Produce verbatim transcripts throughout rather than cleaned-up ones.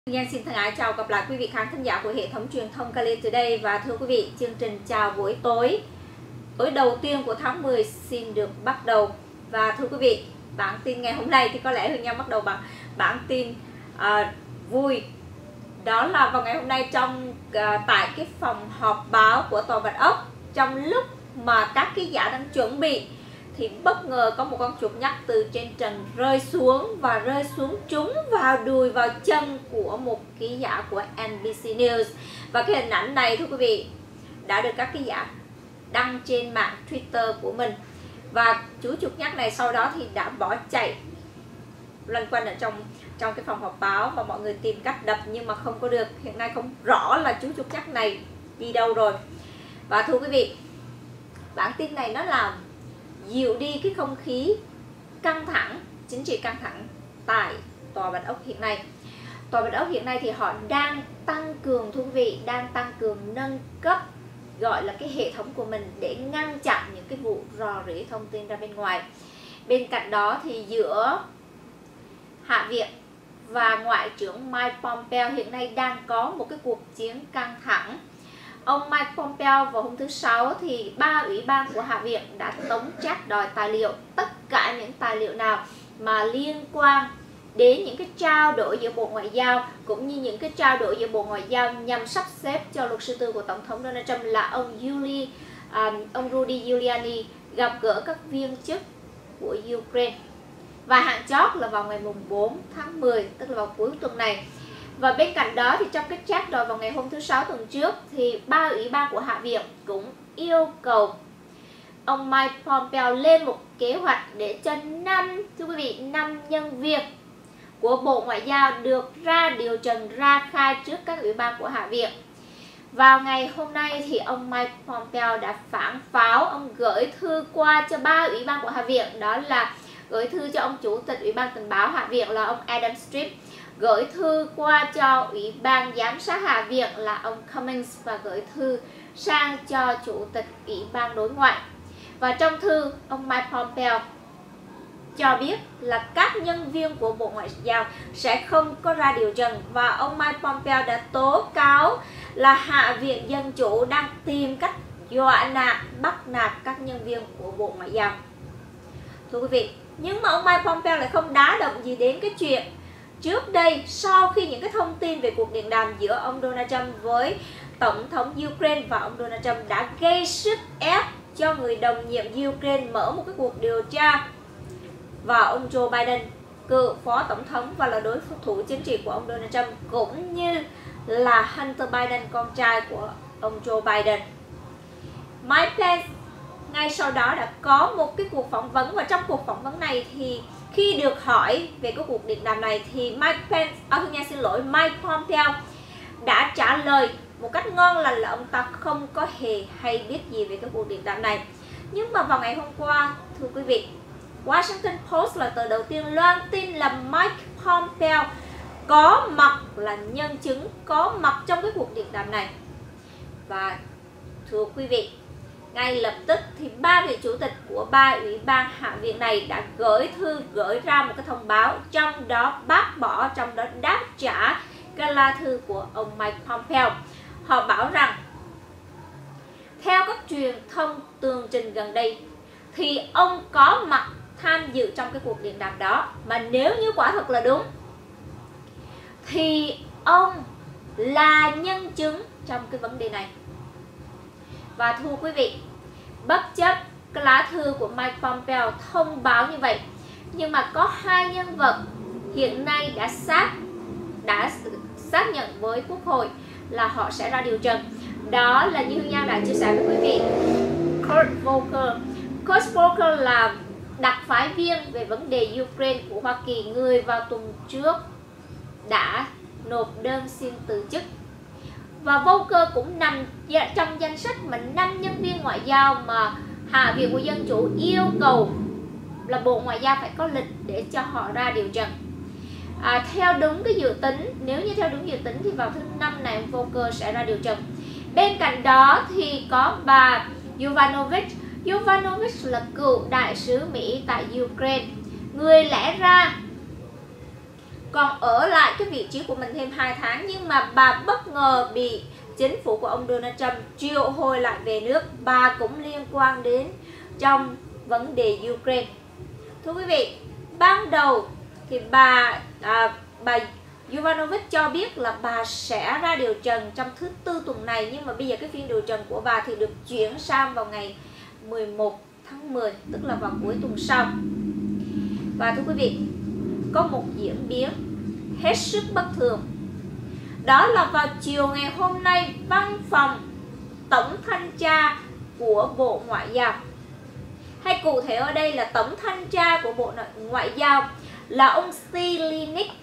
Nhân xin thân ái chào gặp lại quý vị khán thính giả của hệ thống truyền thông Cali Today. Và thưa quý vị, chương trình chào buổi tối tối đầu tiên của tháng mười xin được bắt đầu. Và thưa quý vị, bản tin ngày hôm nay thì có lẽ Hương Nhan bắt đầu bằng bản tin à, vui. Đó là vào ngày hôm nay trong à, tại cái phòng họp báo của Tòa Bạch Ốc, trong lúc mà các ký giả đang chuẩn bị thì bất ngờ có một con chuột nhắt từ trên trần rơi xuống và rơi xuống trúng vào đùi, vào chân của một ký giả của en bê xê News. Và cái hình ảnh này thưa quý vị đã được các ký giả đăng trên mạng Twitter của mình. Và chú chuột nhắt này sau đó thì đã bỏ chạy loanh quanh ở trong trong cái phòng họp báo và mọi người tìm cách đập nhưng mà không có được. Hiện nay không rõ là chú chuột nhắt này đi đâu rồi. Và thưa quý vị, bản tin này nó làm dịu đi cái không khí căng thẳng, chính trị căng thẳng tại Tòa Bạch Ốc hiện nay. Tòa Bạch Ốc hiện nay thì họ đang tăng cường, thưa quý vị, đang tăng cường nâng cấp gọi là cái hệ thống của mình để ngăn chặn những cái vụ rò rỉ thông tin ra bên ngoài. Bên cạnh đó thì giữa Hạ viện và Ngoại trưởng Mike Pompeo hiện nay đang có một cái cuộc chiến căng thẳng. Ông Mike Pompeo vào hôm thứ Sáu thì ba ủy ban của Hạ viện đã tống chát đòi tài liệu, tất cả những tài liệu nào mà liên quan đến những cái trao đổi giữa Bộ Ngoại giao cũng như những cái trao đổi giữa Bộ Ngoại giao nhằm sắp xếp cho luật sư tư của Tổng thống Donald Trump là ông Giuli, um, ông Rudy Giuliani gặp gỡ các viên chức của Ukraine. Và hạn chót là vào ngày mùng bốn tháng mười, tức là vào cuối tuần này. Và bên cạnh đó thì trong cái chat đòi vào ngày hôm thứ Sáu tuần trước thì ba ủy ban của Hạ viện cũng yêu cầu ông Mike Pompeo lên một kế hoạch để cho năm, thưa quý vị, năm nhân viên của Bộ Ngoại giao được ra điều trần, ra khai trước các ủy ban của Hạ viện. Vào ngày hôm nay thì ông Mike Pompeo đã phản pháo, ông gửi thư qua cho ba ủy ban của Hạ viện, đó là gửi thư cho ông Chủ tịch Ủy ban Tình báo Hạ viện là ông Adam Schiff, gửi thư qua cho Ủy ban Giám sát Hạ viện là ông Cummings và gửi thư sang cho Chủ tịch Ủy ban Đối ngoại. Và trong thư, ông Mike Pompeo cho biết là các nhân viên của Bộ Ngoại giao sẽ không có ra điều trần. Và ông Mike Pompeo đã tố cáo là Hạ viện Dân Chủ đang tìm cách dọa nạt, bắt nạt các nhân viên của Bộ Ngoại giao. Thưa quý vị, nhưng mà ông Mike Pompeo lại không đá động gì đến cái chuyện trước đây, sau khi những cái thông tin về cuộc điện đàm giữa ông Donald Trump với Tổng thống Ukraine, và ông Donald Trump đã gây sức ép cho người đồng nhiệm Ukraine mở một cái cuộc điều tra và ông Joe Biden, cựu phó tổng thống và là đối thủ chính trị của ông Donald Trump, cũng như là Hunter Biden, con trai của ông Joe Biden. Mike Pence ngay sau đó đã có một cái cuộc phỏng vấn, và trong cuộc phỏng vấn này thì khi được hỏi về cái cuộc điện đàm này thì Mike Pence, à, Hương Nhan xin lỗi, Mike Pompeo đã trả lời một cách ngon lành là ông ta không có hề hay biết gì về cái cuộc điện đàm này. Nhưng mà vào ngày hôm qua, thưa quý vị, Washington Post là tờ đầu tiên loan tin là Mike Pompeo có mặt, là nhân chứng có mặt trong cái cuộc điện đàm này. Và thưa quý vị, ngay lập tức thì ba vị chủ tịch của ba ủy ban Hạ viện này đã gửi thư, gửi ra một cái thông báo, trong đó bác bỏ, trong đó đáp trả cái lá thư của ông Mike Pompeo. Họ bảo rằng theo các truyền thông tường trình gần đây thì ông có mặt tham dự trong cái cuộc điện đàm đó, mà nếu như quả thật là đúng thì ông là nhân chứng trong cái vấn đề này. Và thưa quý vị, bất chấp cái lá thư của Mike Pompeo thông báo như vậy, nhưng mà có hai nhân vật hiện nay đã xác đã xác nhận với Quốc hội là họ sẽ ra điều trần. Đó là như Hương Nhan đã chia sẻ với quý vị, Kurt Volker. Kurt Volker là đặc phái viên về vấn đề Ukraine của Hoa Kỳ, người vào tuần trước đã nộp đơn xin từ chức. Và Volker cũng nằm trong danh sách mà năm nhân viên ngoại giao mà Hạ viện của Dân Chủ yêu cầu là Bộ Ngoại giao phải có lịch để cho họ ra điều trần. À, theo đúng cái dự tính, nếu như theo đúng dự tính thì vào thứ năm này Volker sẽ ra điều trần. Bên cạnh đó thì có bà Yovanovitch. Yovanovitch là cựu đại sứ Mỹ tại Ukraine. Người lẽ ra còn ở lại cái vị trí của mình thêm hai tháng, nhưng mà bà bất ngờ bị chính phủ của ông Donald Trump triệu hồi lại về nước. Bà cũng liên quan đến trong vấn đề Ukraine. Thưa quý vị, ban đầu thì bà à, bà Yovanovitch cho biết là bà sẽ ra điều trần trong thứ tư tuần này, nhưng mà bây giờ cái phiên điều trần của bà thì được chuyển sang vào ngày mười một tháng mười, tức là vào cuối tuần sau. Và thưa quý vị, có một diễn biến hết sức bất thường. Đó là vào chiều ngày hôm nay, văn phòng tổng thanh tra của Bộ Ngoại giao, hay cụ thể ở đây là tổng thanh tra của Bộ Ngoại giao là ông Stiglitz,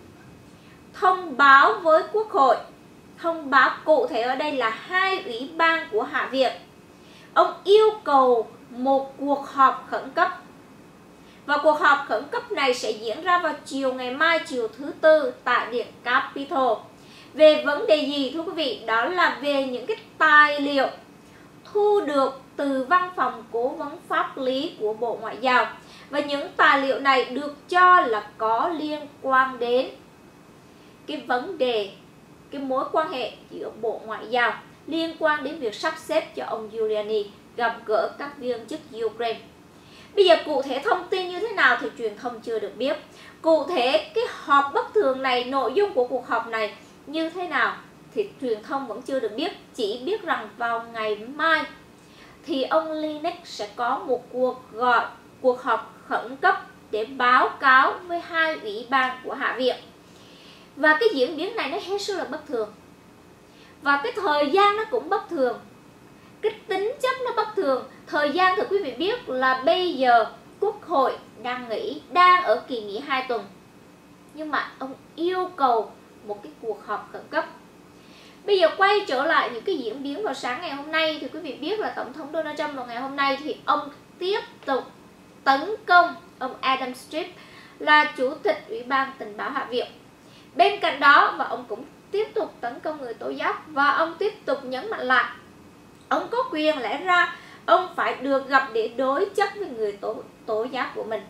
thông báo với Quốc hội, thông báo cụ thể ở đây là hai ủy ban của Hạ viện. Ông yêu cầu một cuộc họp khẩn cấp, và cuộc họp khẩn cấp này sẽ diễn ra vào chiều ngày mai, chiều thứ tư tại Điện Capitol. Về vấn đề gì thưa quý vị? Đó là về những cái tài liệu thu được từ văn phòng cố vấn pháp lý của Bộ Ngoại giao. Và những tài liệu này được cho là có liên quan đến cái vấn đề, cái mối quan hệ giữa Bộ Ngoại giao, liên quan đến việc sắp xếp cho ông Giuliani gặp gỡ các viên chức Ukraine. Bây giờ cụ thể thông tin như thế nào thì truyền thông chưa được biết. Cụ thể cái họp bất thường này, nội dung của cuộc họp này như thế nào thì truyền thông vẫn chưa được biết. Chỉ biết rằng vào ngày mai thì ông Linick sẽ có một cuộc gọi, cuộc họp khẩn cấp để báo cáo với hai ủy ban của Hạ viện. Và cái diễn biến này nó hết sức là bất thường. Và cái thời gian nó cũng bất thường. Cái tính chất nó bất thường. Thời gian thì quý vị biết là bây giờ Quốc hội đang nghỉ, đang ở kỳ nghỉ hai tuần. Nhưng mà ông yêu cầu một cái cuộc họp khẩn cấp. Bây giờ quay trở lại những cái diễn biến vào sáng ngày hôm nay thì quý vị biết là Tổng thống Donald Trump vào ngày hôm nay thì ông tiếp tục tấn công ông Adam Schiff là Chủ tịch Ủy ban Tình báo Hạ viện. Bên cạnh đó, và ông cũng tiếp tục tấn công người tố giác, và ông tiếp tục nhấn mạnh lại ông có quyền, lẽ ra ông phải được gặp để đối chất với người tố, tố giác của mình.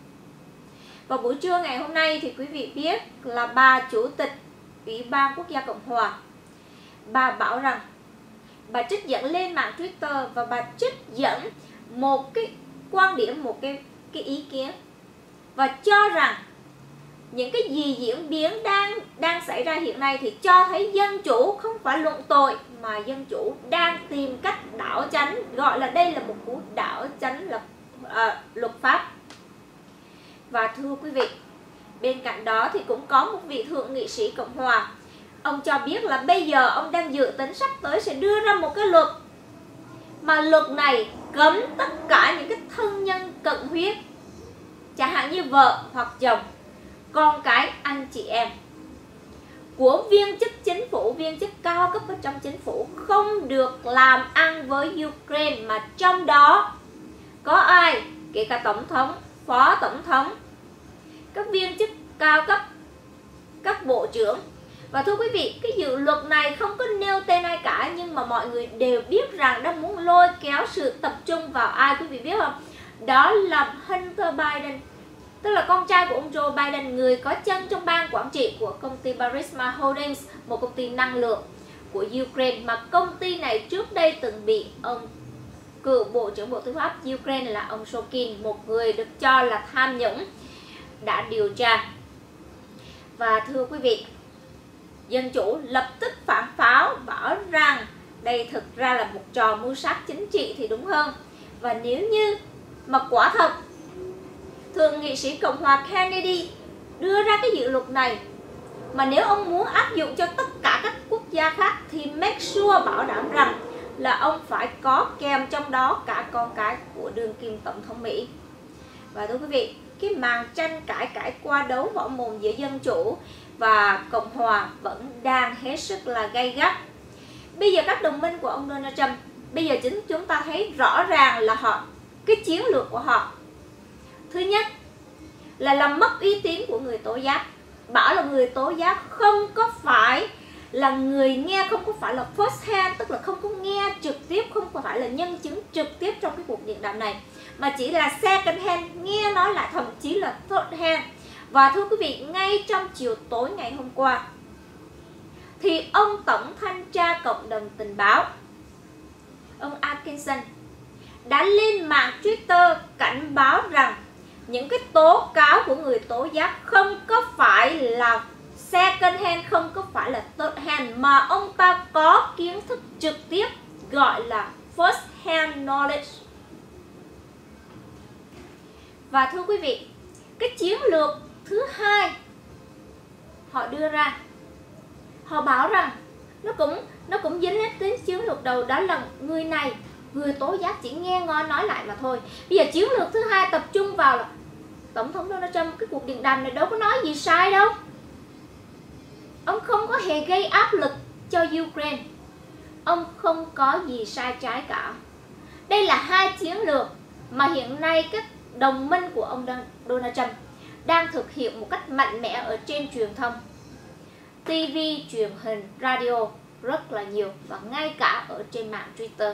Vào buổi trưa ngày hôm nay thì quý vị biết là bà Chủ tịch Ủy ban Quốc gia Cộng hòa, bà bảo rằng bà trích dẫn lên mạng Twitter và bà trích dẫn một cái quan điểm, một cái, cái ý kiến, và cho rằng những cái gì diễn biến đang đang xảy ra hiện nay thì cho thấy dân chủ không phải luận tội, mà dân chủ đang tìm cách đảo chánh, gọi là đây là một cú đảo chánh lập à, luật pháp. Và thưa quý vị, bên cạnh đó thì cũng có một vị thượng nghị sĩ Cộng hòa, ông cho biết là bây giờ ông đang dự tính sắp tới sẽ đưa ra một cái luật, mà luật này cấm tất cả những cái thân nhân cận huyết, chẳng hạn như vợ hoặc chồng, con cái, anh chị em của viên chức chính phủ, viên chức cao cấp ở trong chính phủ không được làm ăn với Ukraine, mà trong đó có ai, kể cả tổng thống, phó tổng thống, các viên chức cao cấp, các bộ trưởng. Và thưa quý vị, cái dự luật này không có nêu tên ai cả, nhưng mà mọi người đều biết rằng đang muốn lôi kéo sự tập trung vào ai, quý vị biết không? Đó là Hunter Biden, tức là con trai của ông Joe Biden, người có chân trong ban quản trị của công ty Burisma Holdings, một công ty năng lượng của Ukraine, mà công ty này trước đây từng bị ông cựu Bộ trưởng Bộ Tư pháp Ukraine là ông Shokin, một người được cho là tham nhũng, đã điều tra. Và thưa quý vị, dân chủ lập tức phản pháo, bảo rằng đây thực ra là một trò mưu sát chính trị thì đúng hơn. Và nếu như mà quả thật thượng nghị sĩ Cộng hòa Kennedy đưa ra cái dự luật này, mà nếu ông muốn áp dụng cho tất cả các quốc gia khác thì make sure, bảo đảm rằng là ông phải có kèm trong đó cả con cái của đương kim tổng thống Mỹ. Và thưa quý vị, cái màn tranh cãi cãi qua đấu võ mồm giữa dân chủ và Cộng hòa vẫn đang hết sức là gay gắt. Bây giờ các đồng minh của ông Donald Trump, bây giờ chính chúng ta thấy rõ ràng là họ, cái chiến lược của họ, thứ nhất là làm mất uy tín của người tố giác, bảo là người tố giác không có phải là người nghe, không có phải là first hand, tức là không có nghe trực tiếp, không có phải là nhân chứng trực tiếp trong cái cuộc điện đàm này, mà chỉ là second hand, nghe nói lại, thậm chí là third hand. Và thưa quý vị, ngay trong chiều tối ngày hôm qua thì ông Tổng Thanh tra Cộng đồng Tình báo, ông Atkinson, đã lên mạng Twitter cảnh báo rằng những cái tố cáo của người tố giác không có phải là second hand, không có phải là third hand, mà ông ta có kiến thức trực tiếp gọi là first hand knowledge. Và thưa quý vị, cái chiến lược thứ hai họ đưa ra, họ bảo rằng nó cũng nó cũng dính hết đến chiến lược đầu, đó là người này, người tố giác chỉ nghe ngon nói lại mà thôi. Bây giờ chiến lược thứ hai tập trung vào là Tổng thống Donald Trump, cái cuộc điện đàm này đâu có nói gì sai đâu. Ông không có hề gây áp lực cho Ukraine. Ông không có gì sai trái cả. Đây là hai chiến lược mà hiện nay các đồng minh của ông Donald Trump đang thực hiện một cách mạnh mẽ ở trên truyền thông, ti vi, truyền hình, radio rất là nhiều, và ngay cả ở trên mạng Twitter.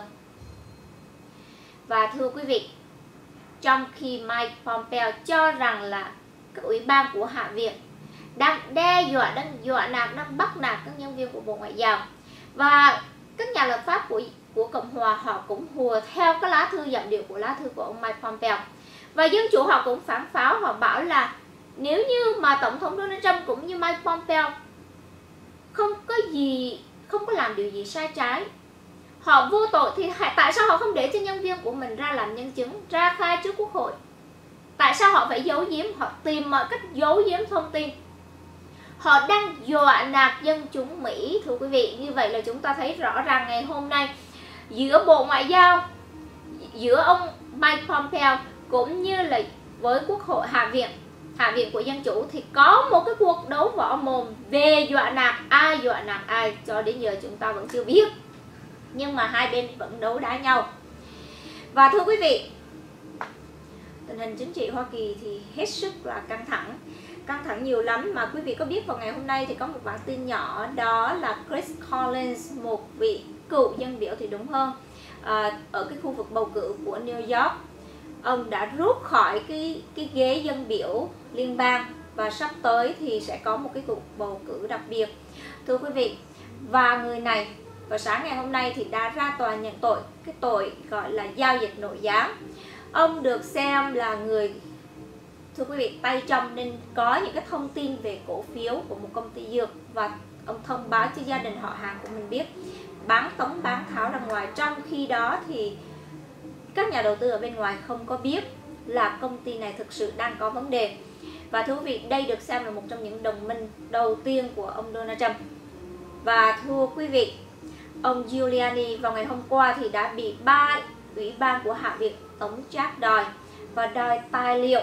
Và thưa quý vị, trong khi Mike Pompeo cho rằng là các ủy ban của Hạ viện đang đe dọa, đang dọa nạt, đang bắt nạt các nhân viên của Bộ Ngoại giao, và các nhà lập pháp của của Cộng hòa họ cũng hùa theo cái lá thư, giọng điệu của lá thư của ông Mike Pompeo. Và dân chủ họ cũng phản pháo, họ bảo là nếu như mà Tổng thống Donald Trump cũng như Mike Pompeo không có gì, không có làm điều gì sai trái, họ vô tội, thì tại sao họ không để cho nhân viên của mình ra làm nhân chứng, ra khai trước Quốc hội? Tại sao họ phải giấu giếm? Họ tìm mọi cách giấu giếm thông tin. Họ đang dọa nạt dân chúng Mỹ, thưa quý vị. Như vậy là chúng ta thấy rõ ràng ngày hôm nay giữa Bộ Ngoại giao, giữa ông Mike Pompeo cũng như là với Quốc hội, Hạ viện, Hạ viện của Dân Chủ, thì có một cái cuộc đấu võ mồm về dọa nạt. Ai dọa nạt ai cho đến giờ chúng ta vẫn chưa biết, nhưng mà hai bên vẫn đấu đá nhau. Và thưa quý vị, tình hình chính trị Hoa Kỳ thì hết sức là căng thẳng, căng thẳng nhiều lắm. Mà quý vị có biết vào ngày hôm nay thì có một bản tin nhỏ, đó là Chris Collins, một vị cựu dân biểu thì đúng hơn, à, ở cái khu vực bầu cử của New York, ông đã rút khỏi cái cái ghế dân biểu liên bang, và sắp tới thì sẽ có một cái cuộc bầu cử đặc biệt, thưa quý vị. Và người này vào sáng ngày hôm nay thì đã ra tòa nhận tội, cái tội gọi là giao dịch nội gián. Ông được xem là người, thưa quý vị, tay trong nên có những cái thông tin về cổ phiếu của một công ty dược, và ông thông báo cho gia đình họ hàng của mình biết, bán tống bán tháo ra ngoài. Trong khi đó thì các nhà đầu tư ở bên ngoài không có biết là công ty này thực sự đang có vấn đề. Và thưa quý vị, đây được xem là một trong những đồng minh đầu tiên của ông Donald Trump. Và thưa quý vị, ông Giuliani vào ngày hôm qua thì đã bị ba ủy ban của Hạ viện tống trác đòi và đòi tài liệu.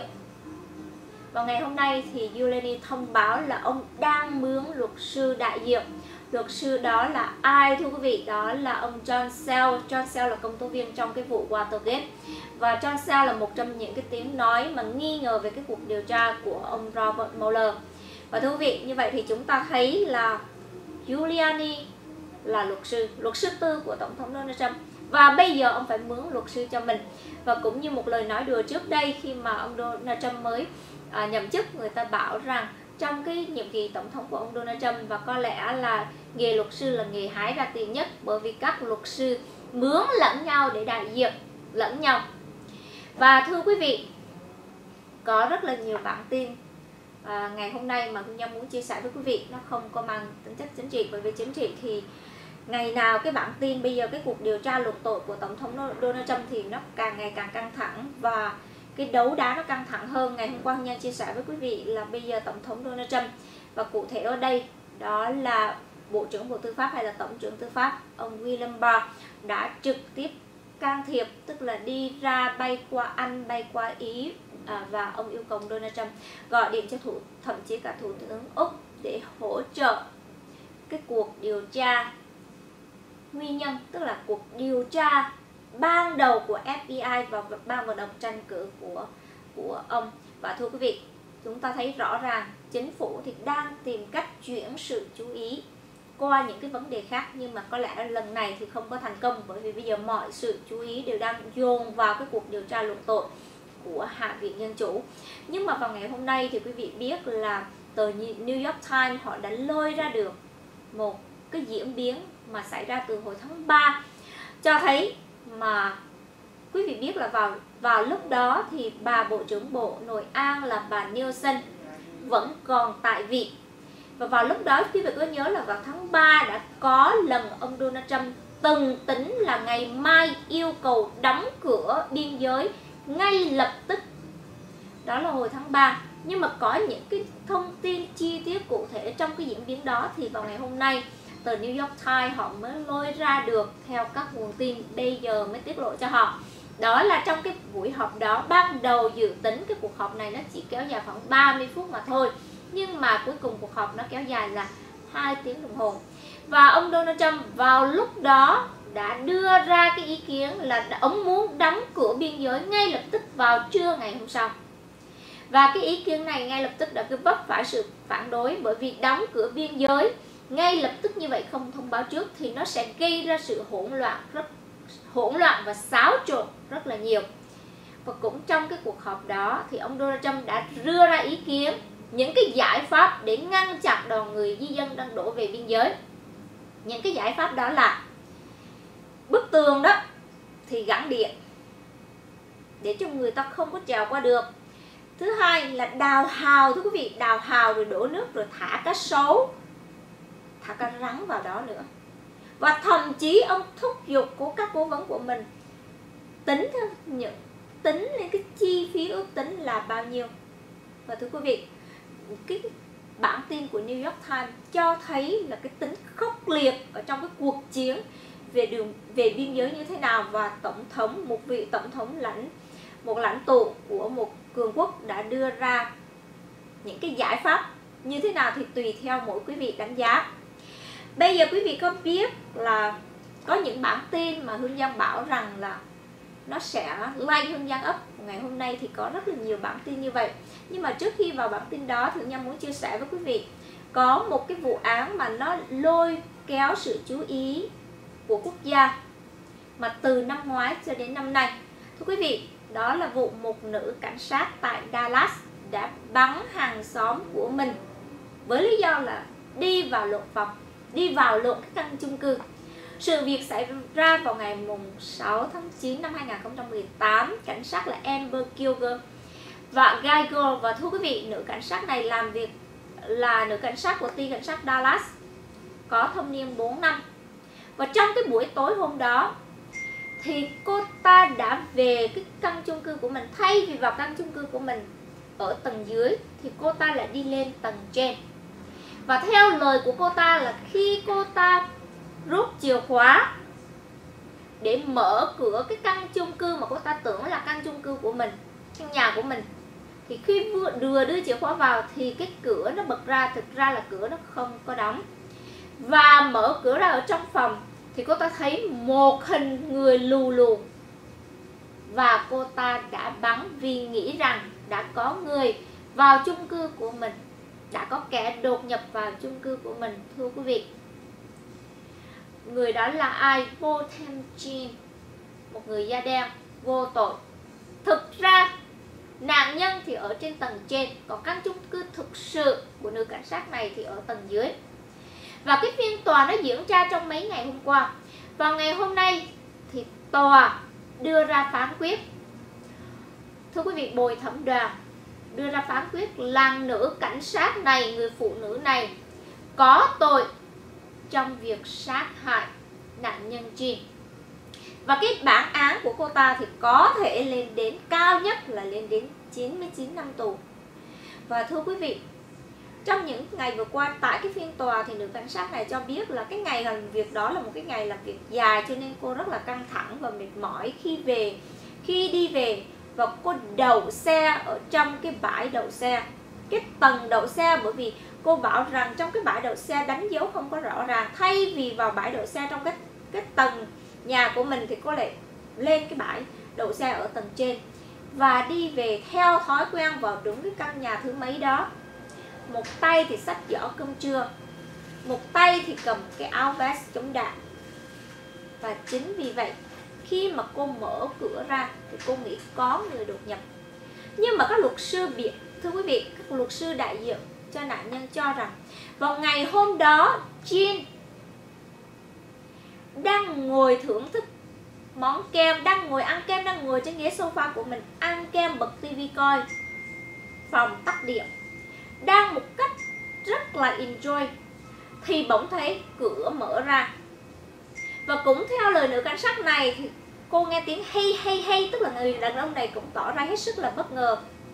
Vào ngày hôm nay thì Giuliani thông báo là ông đang mướn luật sư đại diện. Luật sư đó là ai thưa quý vị? Đó là ông John Sell. John Sell là công tố viên trong cái vụ Watergate. Và John Sell là một trong những cái tiếng nói mà nghi ngờ về cái cuộc điều tra của ông Robert Mueller. Và thưa quý vị, như vậy thì chúng ta thấy là Giuliani là luật sư, luật sư tư của Tổng thống Donald Trump. Và bây giờ ông phải mướn luật sư cho mình. Và cũng như một lời nói đùa trước đây, khi mà ông Donald Trump mới à, nhậm chức, người ta bảo rằng trong cái nhiệm kỳ tổng thống của ông Donald Trump, và có lẽ là nghề luật sư là nghề hái ra tiền nhất, bởi vì các luật sư mướn lẫn nhau để đại diện lẫn nhau. Và thưa quý vị, có rất là nhiều bản tin à, ngày hôm nay mà Nhân muốn chia sẻ với quý vị. Nó không có mang tính chất chính trị, bởi vì chính trị thì ngày nào cái bản tin, bây giờ cái cuộc điều tra luận tội của Tổng thống Donald Trump thì nó càng ngày càng căng thẳng, và cái đấu đá nó căng thẳng hơn. Ngày hôm qua Nhân chia sẻ với quý vị là bây giờ Tổng thống Donald Trump, và cụ thể ở đây đó là Bộ trưởng Bộ Tư pháp hay là Tổng trưởng Tư pháp, ông William Barr đã trực tiếp can thiệp, tức là đi ra bay qua Anh, bay qua Ý, à, và ông yêu cầu Donald Trump gọi điện cho thủ, thậm chí cả Thủ tướng Úc để hỗ trợ cái cuộc điều tra nguyên nhân, tức là cuộc điều tra ban đầu của ép bê i và ban vận động tranh cử của của ông. Và thưa quý vị, chúng ta thấy rõ ràng chính phủ thì đang tìm cách chuyển sự chú ý qua những cái vấn đề khác, nhưng mà có lẽ lần này thì không có thành công, bởi vì bây giờ mọi sự chú ý đều đang dồn vào cái cuộc điều tra luận tội của Hạ viện Dân Chủ. Nhưng mà vào ngày hôm nay thì quý vị biết là tờ New York Times họ đã lôi ra được một cái diễn biến mà xảy ra từ hồi tháng ba, cho thấy mà quý vị biết là vào vào lúc đó thì bà Bộ trưởng Bộ Nội an là bà Nielsen vẫn còn tại vị. Và vào lúc đó quý vị có nhớ là vào tháng ba đã có lần ông Donald Trump từng tính là ngày mai yêu cầu đóng cửa biên giới ngay lập tức. Đó là hồi tháng ba. Nhưng mà có những cái thông tin chi tiết cụ thể trong cái diễn biến đó thì vào ngày hôm nay tờ New York Times họ mới lôi ra được theo các nguồn tin bây giờ mới tiết lộ cho họ. Đó là trong cái buổi họp đó, ban đầu dự tính cái cuộc họp này nó chỉ kéo dài khoảng ba mươi phút mà thôi, nhưng mà cuối cùng cuộc họp nó kéo dài là hai tiếng đồng hồ. Và ông Donald Trump vào lúc đó đã đưa ra cái ý kiến là ông muốn đóng cửa biên giới ngay lập tức vào trưa ngày hôm sau. Và cái ý kiến này ngay lập tức đã vấp phải sự phản đối, bởi vì đóng cửa biên giới ngay lập tức như vậy không thông báo trước thì nó sẽ gây ra sự hỗn loạn rất hỗn loạn và xáo trộn rất là nhiều. Và cũng trong cái cuộc họp đó thì ông Donald Trump đã đưa ra ý kiến những cái giải pháp để ngăn chặn đoàn người di dân đang đổ về biên giới. Những cái giải pháp đó là bức tường đó thì gắn điện để cho người ta không có trèo qua được. Thứ hai là đào hào, thưa quý vị, đào hào rồi đổ nước rồi thả cá sấu, thả cá rắn vào đó nữa. Và thậm chí ông thúc giục của các cố vấn của mình tính những tính lên cái chi phí ước tính là bao nhiêu. Và thưa quý vị, cái bản tin của New York Times cho thấy là cái tính khốc liệt ở trong cái cuộc chiến về đường về biên giới như thế nào, và tổng thống một vị tổng thống lãnh một lãnh tụ của một cường quốc đã đưa ra những cái giải pháp như thế nào thì tùy theo mỗi quý vị đánh giá. Bây giờ quý vị có biết là có những bản tin mà Hương Giang bảo rằng là nó sẽ like Hương Giang Up. Ngày hôm nay thì có rất là nhiều bản tin như vậy. Nhưng mà trước khi vào bản tin đó thì Hương Giang muốn chia sẻ với quý vị có một cái vụ án mà nó lôi kéo sự chú ý của quốc gia mà từ năm ngoái cho đến năm nay. Thưa quý vị, đó là vụ một nữ cảnh sát tại Dallas đã bắn hàng xóm của mình với lý do là đi vào lộn phòng, đi vào lộn cái căn chung cư. Sự việc xảy ra vào ngày sáu tháng chín năm hai nghìn không trăm mười tám. Cảnh sát là Amber Gilger và Geiger. Và thưa quý vị, nữ cảnh sát này làm việc là nữ cảnh sát của ty cảnh sát Dallas, có thâm niên bốn năm. Và trong cái buổi tối hôm đó thì cô ta đã về cái căn chung cư của mình. Thay vì vào căn chung cư của mình ở tầng dưới thì cô ta lại đi lên tầng trên. Và theo lời của cô ta là khi cô ta rút chìa khóa để mở cửa cái căn chung cư mà cô ta tưởng là căn chung cư của mình, căn nhà của mình, thì khi vừa đưa đưa chìa khóa vào thì cái cửa nó bật ra, thực ra là cửa nó không có đóng. Và mở cửa ra ở trong phòng thì cô ta thấy một hình người lù lù, và cô ta đã bắn vì nghĩ rằng đã có người vào chung cư của mình, đã có kẻ đột nhập vào chung cư của mình. Thưa quý vị, người đó là ai? Vô Tham Jean, một người da đen vô tội. Thực ra nạn nhân thì ở trên tầng trên, còn căn chung cư thực sự của nữ cảnh sát này thì ở tầng dưới. Và cái phiên tòa nó diễn ra trong mấy ngày hôm qua. Vào ngày hôm nay thì tòa đưa ra phán quyết. Thưa quý vị, bồi thẩm đoàn đưa ra phán quyết là nữ cảnh sát này, người phụ nữ này có tội trong việc sát hại nạn nhân Jean. Và cái bản án của cô ta thì có thể lên đến, cao nhất là lên đến chín mươi chín năm tù. Và thưa quý vị, trong những ngày vừa qua tại cái phiên tòa thì nữ cảnh sát này cho biết là cái ngày làm việc đó là một cái ngày làm việc dài, cho nên cô rất là căng thẳng và mệt mỏi khi về khi đi về. Và cô đậu xe ở trong cái bãi đậu xe, cái tầng đậu xe, bởi vì cô bảo rằng trong cái bãi đậu xe đánh dấu không có rõ ràng. Thay vì vào bãi đậu xe trong cái cái tầng nhà của mình thì cô lại lên cái bãi đậu xe ở tầng trên và đi về theo thói quen vào đúng cái căn nhà thứ mấy đó. Một tay thì xách giỏ cơm trưa, một tay thì cầm cái áo vest chống đạn. Và chính vì vậy khi mà cô mở cửa ra thì cô nghĩ có người đột nhập. Nhưng mà các luật sư bị, thưa quý vị, các luật sư đại diện cho nạn nhân cho rằng vào ngày hôm đó Jean đang ngồi thưởng thức món kem, đang ngồi ăn kem, đang ngồi trên ghế sofa của mình ăn kem, bật tivi coi, phòng tắt điện, đang một cách rất là enjoy, thì bỗng thấy cửa mở ra. Và cũng theo lời nữ cảnh sát này thì cô nghe tiếng hey hey hey, tức là người đàn ông này cũng tỏ ra hết sức là bất ngờ.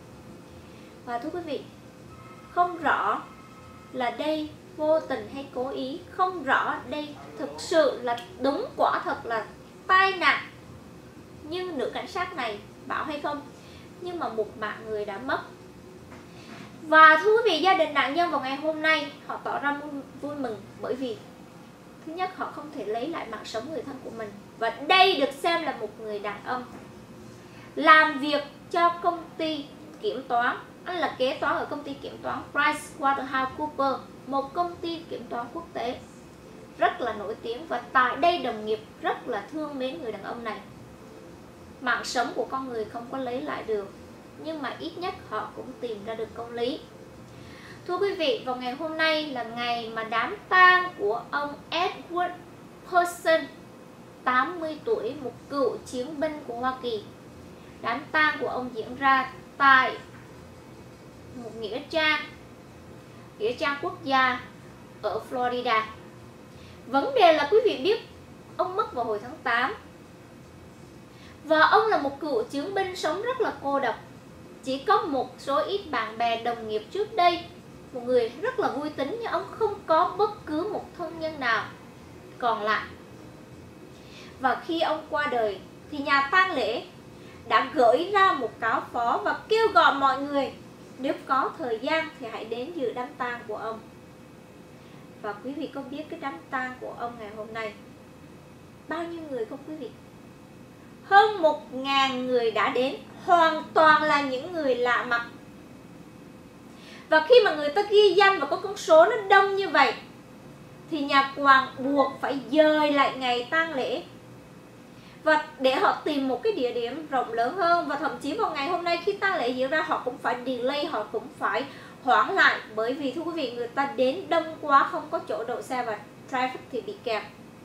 Và thưa quý vị, không rõ là đây vô tình hay cố ý, không rõ đây thực sự là đúng quả thật là tai nạn nhưng nữ cảnh sát này bảo hay không, nhưng mà một mạng người đã mất. Và thưa quý vị, gia đình nạn nhân vào ngày hôm nay họ tỏ ra vui mừng, bởi vì thứ nhất họ không thể lấy lại mạng sống người thân của mình, và đây được xem là một người đàn ông làm việc cho công ty kiểm toán. Anh là kế toán ở công ty kiểm toán PricewaterhouseCoopers, một công ty kiểm toán quốc tế rất là nổi tiếng, và tại đây đồng nghiệp rất là thương mến người đàn ông này. Mạng sống của con người không có lấy lại được, nhưng mà ít nhất họ cũng tìm ra được công lý. Thưa quý vị, vào ngày hôm nay là ngày mà đám tang của ông Edward Person, tám mươi tuổi, một cựu chiến binh của Hoa Kỳ. Đám tang của ông diễn ra tại một nghĩa trang, nghĩa trang quốc gia ở Florida. Vấn đề là quý vị biết ông mất vào hồi tháng tám, và ông là một cựu chiến binh sống rất là cô độc, chỉ có một số ít bạn bè đồng nghiệp trước đây, một người rất là vui tính, nhưng ông không có bất cứ một thân nhân nào còn lại. Và khi ông qua đời thì nhà tang lễ đã gửi ra một cáo phó và kêu gọi mọi người nếu có thời gian thì hãy đến dự đám tang của ông. Và quý vị có biết cái đám tang của ông ngày hôm nay bao nhiêu người không quý vị? Hơn một ngàn người đã đến, hoàn toàn là những người lạ mặt. Và khi mà người ta ghi danh và có con số nó đông như vậy thì nhà quan buộc phải dời lại ngày tang lễ, và để họ tìm một cái địa điểm rộng lớn hơn. Và thậm chí vào ngày hôm nay khi tang lễ diễn ra họ cũng phải delay, họ cũng phải hoãn lại, bởi vì thưa quý vị, người ta đến đông quá, không có chỗ đậu xe và traffic thì bị kẹt.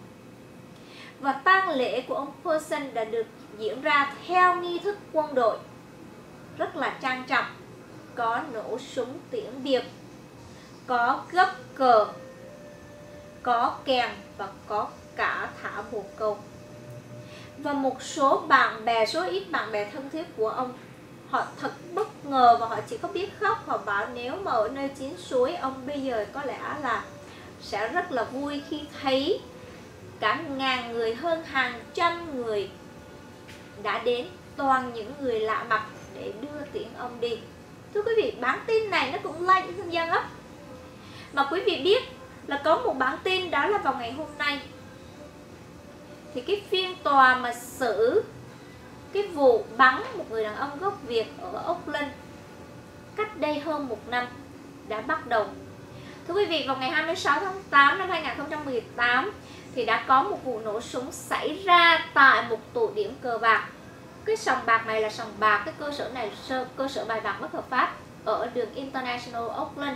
Và tang lễ của ông Person đã được diễn ra theo nghi thức quân đội rất là trang trọng, có nổ súng tiễn biệt, có gấp cờ, có kèn và có cả thả bồ câu. Và một số bạn bè, số ít bạn bè thân thiết của ông, họ thật bất ngờ và họ chỉ có biết khóc. Họ bảo nếu mà ở nơi chín suối, ông bây giờ có lẽ là sẽ rất là vui khi thấy cả ngàn người, hơn hàng trăm người đã đến, toàn những người lạ mặt để đưa tiễn ông đi. Thưa quý vị, bản tin này nó cũng like những dân dân lắm. Mà quý vị biết là có một bản tin đó là vào ngày hôm nay thì cái phiên tòa mà xử cái vụ bắn một người đàn ông gốc Việt ở Oakland cách đây hơn một năm đã bắt đầu. Thưa quý vị, vào ngày hai mươi sáu tháng tám năm hai nghìn không trăm mười tám thì đã có một vụ nổ súng xảy ra tại một tụ điểm cờ bạc. Cái sòng bạc này là sòng bạc, cái cơ sở này là cơ sở bài bạc bất hợp pháp ở đường International Oakland.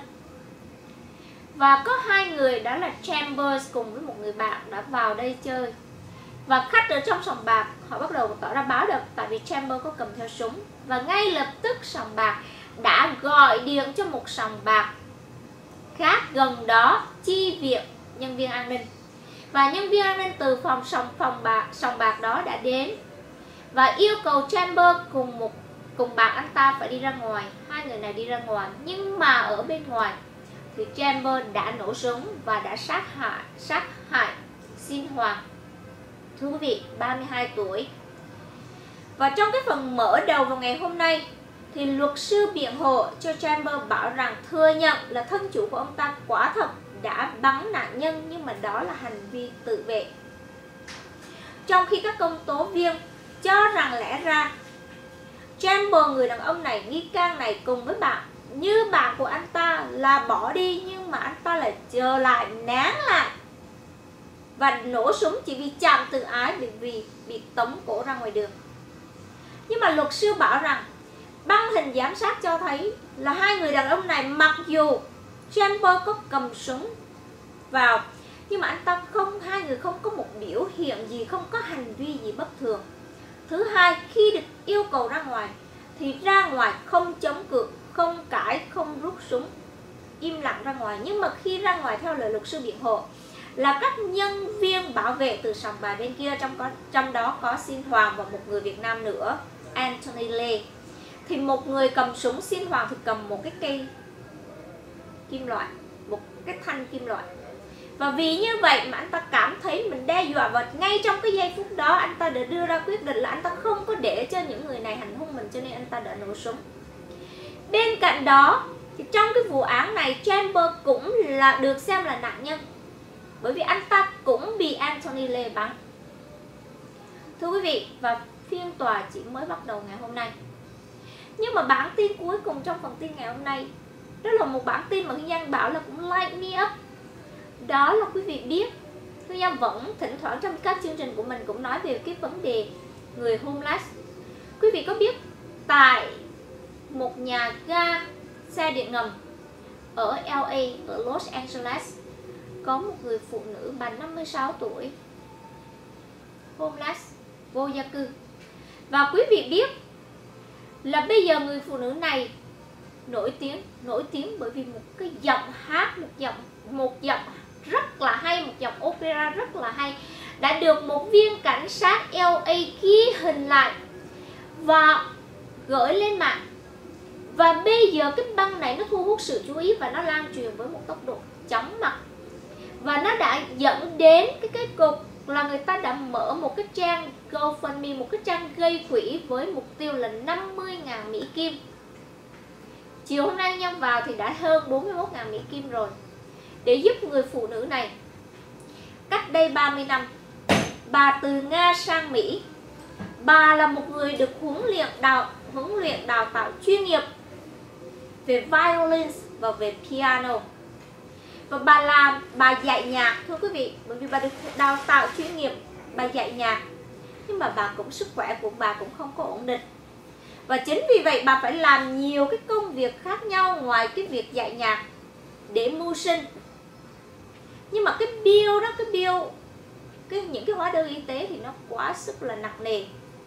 Và có hai người, đó là Chambers cùng với một người bạn đã vào đây chơi. Và khách ở trong sòng bạc họ bắt đầu tỏ ra báo động, tại vì Chambers có cầm theo súng. Và ngay lập tức sòng bạc đã gọi điện cho một sòng bạc khác gần đó chi viện nhân viên an ninh. Và nhân viên an ninh từ phòng sòng phòng bạc sòng bạc đó đã đến và yêu cầu Chambers cùng một cùng bạn anh ta phải đi ra ngoài. Hai người này đi ra ngoài, nhưng mà ở bên ngoài thì Chambers đã nổ súng và đã sát hại sát hại Xin Hoàng, thưa quý vị, ba mươi hai tuổi. Và trong cái phần mở đầu vào ngày hôm nay thì luật sư biện hộ cho Chambers bảo rằng thừa nhận là thân chủ của ông ta quả thật đã bắn nạn nhân, nhưng mà đó là hành vi tự vệ. Trong khi các công tố viên cho rằng lẽ ra Chambers, người đàn ông này, nghi can này cùng với bạn như bạn của anh ta là bỏ đi, nhưng mà anh ta lại chờ lại, nán lại và nổ súng chỉ vì chạm tự ái, bởi vì bị tống cổ ra ngoài đường. Nhưng mà luật sư bảo rằng Băng hình giám sát cho thấy là hai người đàn ông này mặc dù Chamber có cầm súng vào, nhưng mà anh ta không, hai người không có một biểu hiện gì, không có hành vi gì bất thường. Thứ hai, khi được yêu cầu ra ngoài thì ra ngoài không chống cự, không cãi, không rút súng, im lặng ra ngoài. Nhưng mà khi ra ngoài, theo lời luật sư biện hộ, là các nhân viên bảo vệ từ sòng bài bên kia, trong có trong đó có Xin Hoàng và một người Việt Nam nữa, Anthony Lê. Thì một người cầm súng, Xin Hoàng thì cầm một cái cây kim loại, một cái thanh kim loại. Và vì như vậy mà anh ta cảm thấy mình đe dọa, và ngay trong cái giây phút đó anh ta đã đưa ra quyết định là anh ta không có để cho những người này hành hung mình, cho nên anh ta đã nổ súng. Bên cạnh đó thì trong cái vụ án này, Chamber cũng là được xem là nạn nhân, bởi vì anh ta cũng bị Anthony Lê bắn. Thưa quý vị, và phiên tòa chỉ mới bắt đầu ngày hôm nay. Nhưng mà bản tin cuối cùng trong phần tin ngày hôm nay, đó là một bản tin mà Hương Giang bảo là cũng light me up. Đó là quý vị biết, Hương Giang vẫn thỉnh thoảng trong các chương trình của mình cũng nói về cái vấn đề người homeless. Quý vị có biết tại một nhà ga xe điện ngầm ở L A, ở Los Angeles, có một người phụ nữ bà năm mươi sáu tuổi, homeless, vô gia cư. Và quý vị biết là bây giờ người phụ nữ này nổi tiếng, nổi tiếng bởi vì một cái giọng hát, một giọng, một giọng rất là hay, một giọng opera rất là hay, đã được một viên cảnh sát L A ghi hình lại và gửi lên mạng. Và bây giờ cái băng này nó thu hút sự chú ý và nó lan truyền với một tốc độ chóng mặt. Và nó đã dẫn đến cái kết cục là người ta đã mở một cái trang GoFundMe, một cái trang gây quỹ với mục tiêu là năm mươi nghìn Mỹ Kim. Chiều hôm nay nhân vào thì đã hơn bốn mươi mốt nghìn Mỹ Kim rồi, để giúp người phụ nữ này. Cách đây ba mươi năm, bà từ Nga sang Mỹ. Bà là một người được huấn luyện đào, huấn luyện đào tạo chuyên nghiệp về violin và về piano. Và bà làm, bà dạy nhạc, thưa quý vị, bởi vì bà được đào tạo chuyên nghiệp, bà dạy nhạc. Nhưng mà bà cũng, sức khỏe của bà cũng không có ổn định. Và chính vì vậy bà phải làm nhiều cái công việc khác nhau ngoài cái việc dạy nhạc để mưu sinh. Nhưng mà cái bill đó, cái bill, cái, những cái hóa đơn y tế thì nó quá sức là nặng nề.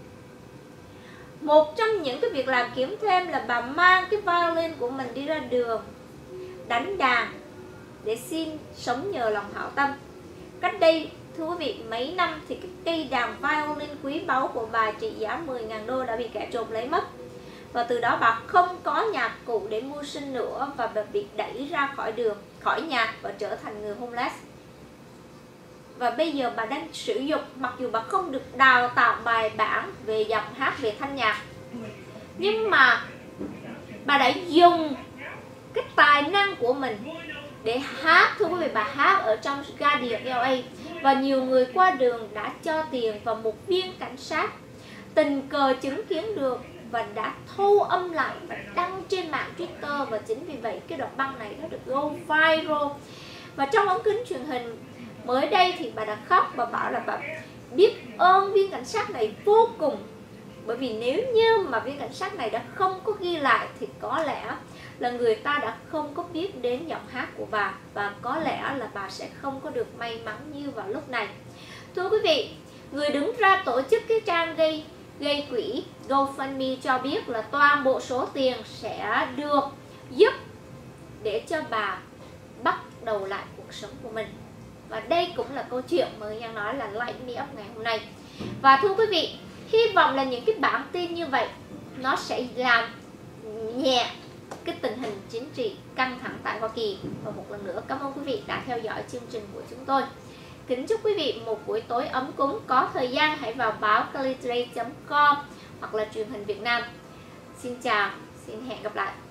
Một trong những cái việc làm kiếm thêm là bà mang cái violin của mình đi ra đường đánh đàn để xin sống nhờ lòng hảo tâm. Cách đây, thưa quý vị, mấy năm thì cái cây đàn violin quý báu của bà trị giá mười nghìn đô đã bị kẻ trộm lấy mất. Và từ đó bà không có nhạc cụ để mưu sinh nữa, và bà bị đẩy ra khỏi đường, khỏi nhà và trở thành người homeless. Và bây giờ bà đang sử dụng, mặc dù bà không được đào tạo bài bản về giọng hát, về thanh nhạc, nhưng mà bà đã dùng cái tài năng của mình để hát. Thưa quý vị, bà hát ở trong ga điện L A, và nhiều người qua đường đã cho tiền, và một viên cảnh sát tình cờ chứng kiến được và đã thu âm lại và đăng trên mạng Twitter. Và chính vì vậy cái đoạn băng này nó được go viral. Và trong ống kính truyền hình mới đây thì bà đã khóc, bà bảo là bà biết ơn viên cảnh sát này vô cùng, bởi vì nếu như mà viên cảnh sát này đã không có ghi lại thì có lẽ là người ta đã không có biết đến giọng hát của bà, và có lẽ là bà sẽ không có được may mắn như vào lúc này. Thưa quý vị, người đứng ra tổ chức cái trang gây gây quỹ GoFundMe cho biết là toàn bộ số tiền sẽ được giúp để cho bà bắt đầu lại cuộc sống của mình. Và đây cũng là câu chuyện mà Giang nói là light me up ngày hôm nay. Và thưa quý vị, hy vọng là những cái bản tin như vậy nó sẽ làm nhẹ cái tình hình chính trị căng thẳng tại Hoa Kỳ. Và một lần nữa cảm ơn quý vị đã theo dõi chương trình của chúng tôi. Kính chúc quý vị một buổi tối ấm cúng. Có thời gian hãy vào báo cali today chấm com hoặc là truyền hình Việt Nam. Xin chào, xin hẹn gặp lại.